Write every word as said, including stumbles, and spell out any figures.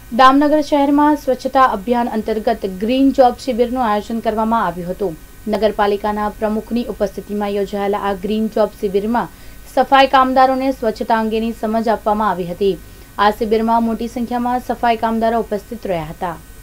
દામનગર શહેરમાં સ્વચ્છતા અભિયાન અંતર્ગત ગ્રીન જોબ શિબિરનું આયોજન કરવામાં આવ્યું હતું। નગરપાલિકાના પ્રમુખની ઉપસ્થિતિમાં યોજાયેલા આ ગ્રીન જોબ શિબિરમાં સફાઈ કામદારોને સ્વચ્છતા અંગેની સમજ આપવામાં આવી હતી। આ શિબિરમાં મોટી સંખ્યામાં સફાઈ કામદારો ઉપસ્થિત રહ્યા હતા।